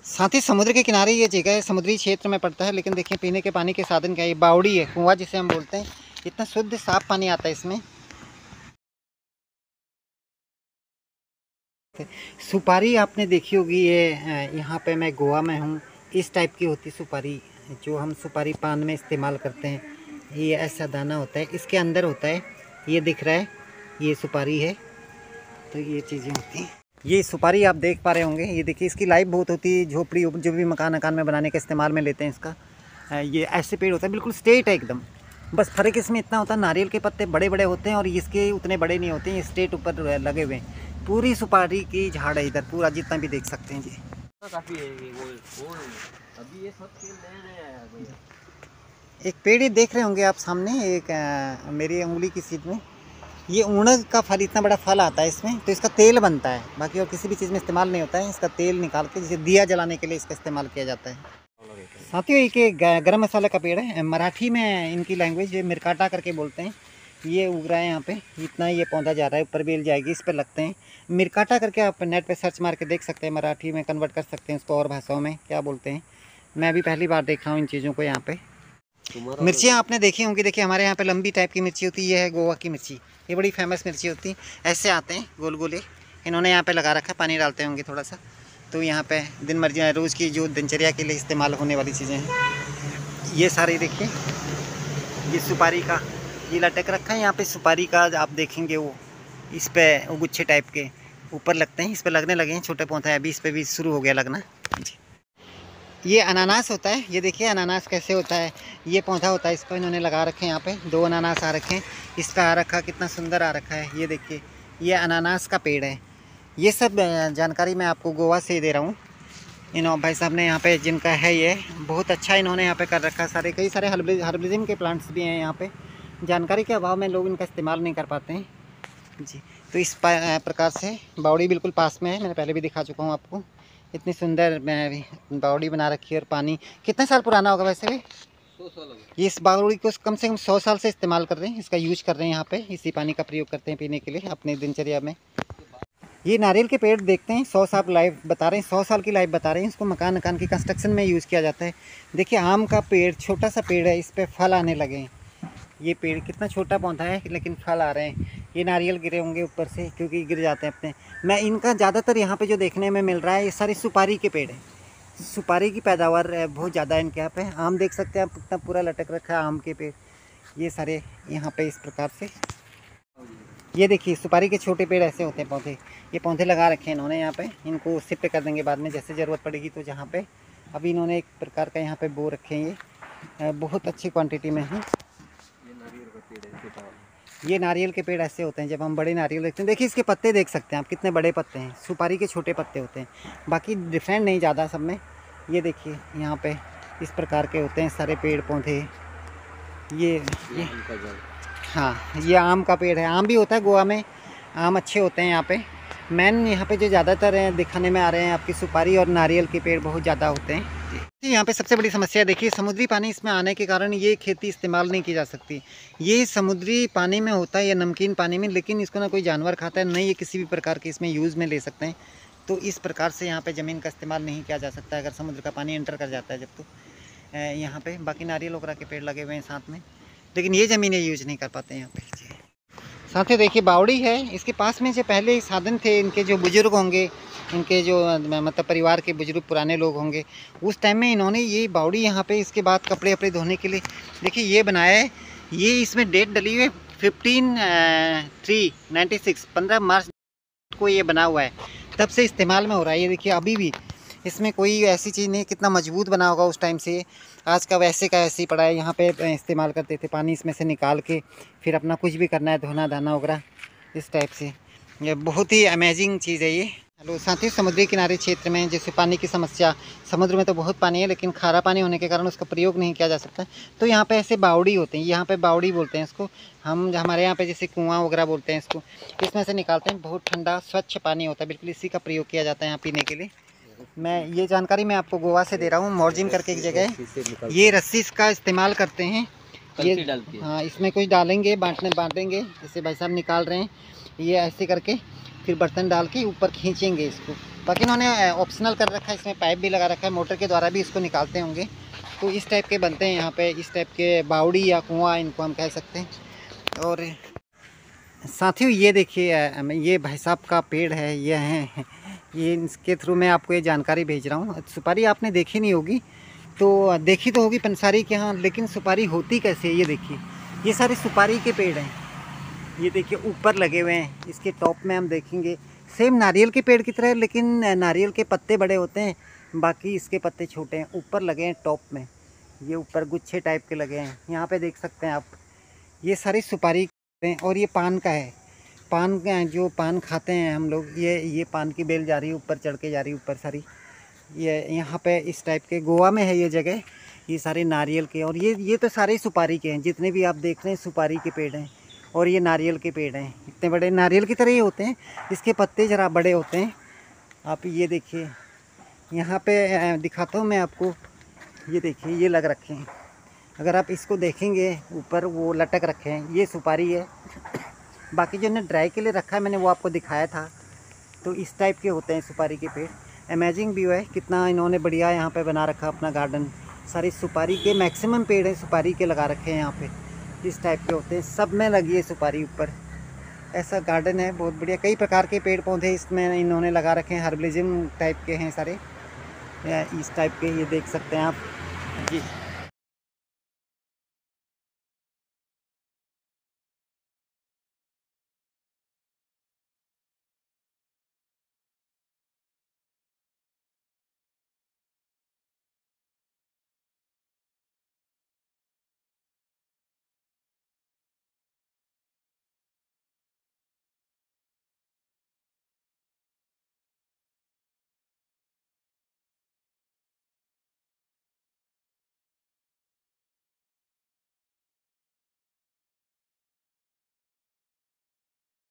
साथ ही समुद्र के किनारे ये जगह है, समुद्री क्षेत्र में पड़ता है। लेकिन देखिए पीने के पानी के साधन क्या है, ये बावड़ी है, कुआं जिसे हम बोलते हैं। इतना शुद्ध साफ पानी आता है इसमें। सुपारी आपने देखी होगी, ये यहाँ पे मैं गोवा में हूँ, इस टाइप की होती सुपारी जो हम सुपारी पान में इस्तेमाल करते हैं। ये ऐसा दाना होता है, इसके अंदर होता है, ये दिख रहा है, ये सुपारी है। तो ये चीज़ें होती हैं। ये सुपारी आप देख पा रहे होंगे, ये देखिए इसकी लाइफ बहुत होती है। झोपड़ी जो भी मकान अकान में बनाने के इस्तेमाल में लेते हैं इसका। ये ऐसे पेड़ होता है, बिल्कुल स्ट्रेट है एकदम। बस फ़र्क इसमें इतना होता है, नारियल के पत्ते बड़े बड़े होते हैं और इसके उतने बड़े नहीं होते हैं, ये स्ट्रेट ऊपर लगे हुए हैं। पूरी सुपारी की झाड़ है इधर, पूरा जितना भी देख सकते हैं जी। काफी है ये वो अभी ये सब पेड़ नया आया है। एक पेड़ ही देख रहे होंगे आप सामने, एक मेरी उंगली की सीध में, ये ऊणक का फल, इतना बड़ा फल आता है इसमें। तो इसका तेल बनता है, बाकी और किसी भी चीज़ में इस्तेमाल नहीं होता है। इसका तेल निकाल के जैसे दिया जलाने के लिए इसका इस्तेमाल किया जाता है। साथियों एक गरम मसाला का पेड़ है, मराठी में इनकी लैंग्वेज मिरकाटा करके बोलते हैं। ये उग रहा है यहाँ पे, इतना ये पौधा जा रहा है, ऊपर बेल जाएगी, इस पर लगते हैं। मिरकाटा करके आप नेट पे सर्च मार के देख सकते हैं, मराठी में कन्वर्ट कर सकते हैं उसको और भाषाओं में क्या बोलते हैं। मैं अभी पहली बार देख रहा हूँ इन चीज़ों को यहाँ पे। मिर्चियाँ आपने देखी होंगी, देखिए हमारे यहाँ पे लंबी टाइप की मिर्ची होती है, ये है गोवा की मिर्ची। ये बड़ी फेमस मिर्ची होती है, ऐसे आते हैं गोल गोले। इन्होंने यहाँ पे लगा रखा है, पानी डालते होंगे थोड़ा सा। तो यहाँ पे दिन मर्जी रोज़ की जो दिनचर्या के लिए इस्तेमाल होने वाली चीज़ें हैं। ये सारी देखिए, ये सुपारी का ये लटक रखा है यहाँ पे। सुपारी का आप देखेंगे वो इस पे गुच्छे टाइप के ऊपर लगते हैं, इस पे लगने लगे हैं, छोटे पौधे अभी इस पे भी शुरू हो गया लगना जी। ये अनानास होता है, ये देखिए अनानास कैसे होता है। ये पौधा होता है, इसको इन्होंने लगा रखे हैं यहाँ पे। 2 अनानास आ रखे हैं, इसका आ रखा कितना सुंदर आ रखा है। ये देखिए ये अनानास का पेड़ है। ये सब जानकारी मैं आपको गोवा से दे रहा हूँ। इन भाई साहब ने यहाँ पे जिनका है ये बहुत अच्छा इन्होंने यहाँ पे कर रखा है। सारे कई सारे हर्बलिज्म के प्लांट्स भी हैं यहाँ पे। जानकारी के अभाव में लोग इनका इस्तेमाल नहीं कर पाते हैं जी। तो इस प्रकार से बावड़ी बिल्कुल पास में है, मैंने पहले भी दिखा चुका हूँ आपको। इतनी सुंदर बावड़ी बना रखी है और पानी कितने साल पुराना होगा वैसे भी? 100 साल। ये इस बावड़ी को कम से कम 100 साल से इस्तेमाल कर रहे हैं, इसका यूज कर रहे हैं यहाँ पे। इसी पानी का प्रयोग करते हैं पीने के लिए अपनी दिनचर्या में। ये नारियल के पेड़ देखते हैं, 100 साल लाइफ बता रहे हैं, 100 साल की लाइफ बता रहे हैं। इसको मकान अकान की कंस्ट्रक्शन में यूज़ किया जाता है। देखिए आम का पेड़, छोटा सा पेड़ है, इस पर फल आने लगे हैं। ये पेड़ कितना छोटा पौधा है लेकिन फल आ रहे हैं। ये नारियल गिरे होंगे ऊपर से, क्योंकि गिर जाते हैं अपने। मैं इनका ज़्यादातर यहाँ पे जो देखने में मिल रहा है, ये सारे सुपारी के पेड़ हैं। सुपारी की पैदावार बहुत ज़्यादा है इनके यहाँ पे। आम देख सकते हैं आप, कितना पूरा लटक रखा है आम के पेड़। ये सारे यहाँ पे इस प्रकार से, ये देखिए सुपारी के छोटे पेड़ ऐसे होते हैं पौधे। ये पौधे लगा रखे हैं इन्होंने यहाँ पे। इनको शिफ्ट कर देंगे बाद में जैसे ज़रूरत पड़ेगी। तो जहाँ पे अभी इन्होंने एक प्रकार का यहाँ पे बो रखे हैं, ये बहुत अच्छी क्वांटिटी में है। ये नारियल के पेड़ ऐसे होते हैं जब हम बड़े नारियल देखते हैं। देखिए इसके पत्ते देख सकते हैं आप, कितने बड़े पत्ते हैं। सुपारी के छोटे पत्ते होते हैं, बाकी डिफरेंट नहीं ज़्यादा सब में। ये देखिए यहाँ पे इस प्रकार के होते हैं सारे पेड़ पौधे। ये हाँ, ये आम का पेड़ है। आम भी होता है गोवा में, आम अच्छे होते हैं यहाँ पे। मैन यहाँ पे जो ज़्यादातर दिखाने में आ रहे हैं आपकी सुपारी और नारियल के पेड़ बहुत ज़्यादा होते हैं। यहाँ पे सबसे बड़ी समस्या देखिए, समुद्री पानी इसमें आने के कारण ये खेती इस्तेमाल नहीं की जा सकती। ये समुद्री पानी में होता है या नमकीन पानी में, लेकिन इसको ना कोई जानवर खाता है, न ये किसी भी प्रकार के इसमें यूज़ में ले सकते हैं। तो इस प्रकार से यहाँ पे ज़मीन का इस्तेमाल नहीं किया जा सकता अगर समुद्र का पानी एंटर कर जाता है जब। तो यहाँ पे बाकी नारियल वगैरह के पेड़ लगे हुए हैं साथ में, लेकिन ये ज़मीनें यूज नहीं कर पाते हैं यहाँ पे। साथ ही देखिए बावड़ी है, इसके पास में जो पहले साधन थे इनके, जो बुजुर्ग होंगे, इनके जो मतलब परिवार के बुजुर्ग पुराने लोग होंगे, उस टाइम में इन्होंने ये बावड़ी यहाँ पे इसके बाद कपड़े वपड़े धोने के लिए देखिए ये बनाया है। ये इसमें डेट डली हुई है 15/3/96, 15 मार्च को ये बना हुआ है। तब से इस्तेमाल में हो रहा है। ये देखिए अभी भी इसमें कोई ऐसी चीज़ नहीं, कितना मजबूत बना होगा उस टाइम से। आज का वैसे ही पड़ा है। यहाँ पे इस्तेमाल करते थे, पानी इसमें से निकाल के फिर अपना कुछ भी करना है, धोना धाना वगैरह इस टाइप से। ये बहुत ही अमेजिंग चीज़ है ये। हेलो साथ ही समुद्री किनारे क्षेत्र में जैसे पानी की समस्या, समुद्र में तो बहुत पानी है लेकिन खारा पानी होने के कारण उसका प्रयोग नहीं किया जा सकता। तो यहाँ पे ऐसे बावड़ी होते हैं, यहाँ पे बावड़ी बोलते हैं इसको हम, हमारे यहाँ पे जैसे कुआं वगैरह बोलते हैं इसको। इसमें से निकालते हैं, बहुत ठंडा स्वच्छ पानी होता है, बिल्कुल इसी का प्रयोग किया जाता है यहाँ पीने के लिए। मैं ये जानकारी मैं आपको गोवा से दे रहा हूँ। मोर्जिन करके एक जगह है, ये रस्सी का इस्तेमाल करते हैं ये। हाँ, इसमें कुछ डालेंगे, बांटेंगे, जैसे भाई साहब निकाल रहे हैं। ये ऐसे करके फिर बर्तन डाल के ऊपर खींचेंगे इसको। बाकी इन्होंने ऑप्शनल कर रखा है, इसमें पाइप भी लगा रखा है, मोटर के द्वारा भी इसको निकालते होंगे। तो इस टाइप के बनते हैं यहाँ पे, इस टाइप के बावड़ी या कुआँ इनको हम कह सकते हैं। और साथियों ये देखिए, ये भाई साहब का पेड़ है, ये है, ये इसके थ्रू मैं आपको ये जानकारी भेज रहा हूँ। सुपारी आपने देखी नहीं होगी, तो देखी तो होगी पंसारी के यहाँ, लेकिन सुपारी होती कैसे है ये देखिए। ये सारे सुपारी के पेड़ हैं, ये देखिए ऊपर लगे हुए हैं। इसके टॉप में हम देखेंगे सेम नारियल के पेड़ की तरह, लेकिन नारियल के पत्ते बड़े होते हैं, बाकी इसके पत्ते छोटे हैं। ऊपर लगे हैं टॉप में, ये ऊपर गुच्छे टाइप के लगे हैं, यहाँ पे देख सकते हैं आप। ये सारी सुपारी हैं और ये पान का है। पान का जो पान खाते हैं हम लोग, ये पान की बेल जा रही है ऊपर, चढ़ के जा रही है ऊपर सारी। ये यहाँ पे इस टाइप के गोवा में है ये जगह, ये सारे नारियल के। और ये तो सारे सुपारी के हैं, जितने भी आप देख रहे हैं सुपारी के पेड़ हैं। और ये नारियल के पेड़ हैं, इतने बड़े नारियल की तरह ही होते हैं, इसके पत्ते ज़रा बड़े होते हैं। आप ये देखिए, यहाँ पे दिखाता हूँ मैं आपको, ये देखिए ये लग रखे हैं। अगर आप इसको देखेंगे ऊपर वो लटक रखे हैं, ये सुपारी है। बाकी जो ने ड्राई के लिए रखा है मैंने वो आपको दिखाया था। तो इस टाइप के होते हैं सुपारी के पेड़। अमेजिंग व्यू है, कितना इन्होंने बढ़िया यहाँ पे बना रखा अपना गार्डन। सारी सुपारी के मैक्सिमम पेड़ हैं, सुपारी के लगा रखे हैं यहाँ पे। इस टाइप के होते हैं, सब में लगी है सुपारी ऊपर। ऐसा गार्डन है बहुत बढ़िया, कई प्रकार के पेड़ पौधे इसमें इन्होंने लगा रखे हैं, हर्बलिज्म टाइप के हैं सारे, इस टाइप के, ये देख सकते हैं आप जी।